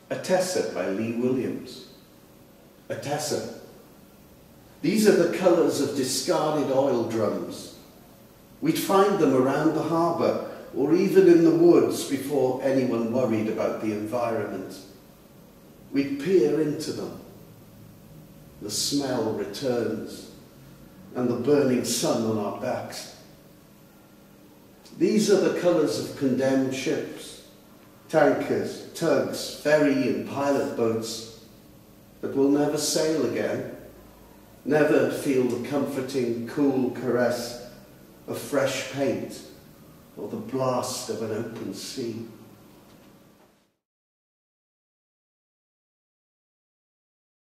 Atessa by Lee Williams. Atessa. These are the colours of discarded oil drums. We'd find them around the harbour or even in the woods before anyone worried about the environment. We'd peer into them. The smell returns and the burning sun on our backs. These are the colours of condemned ships, tankers, tugs, ferry and pilot boats that will never sail again, never feel the comforting, cool caress of fresh paint or the blast of an open sea.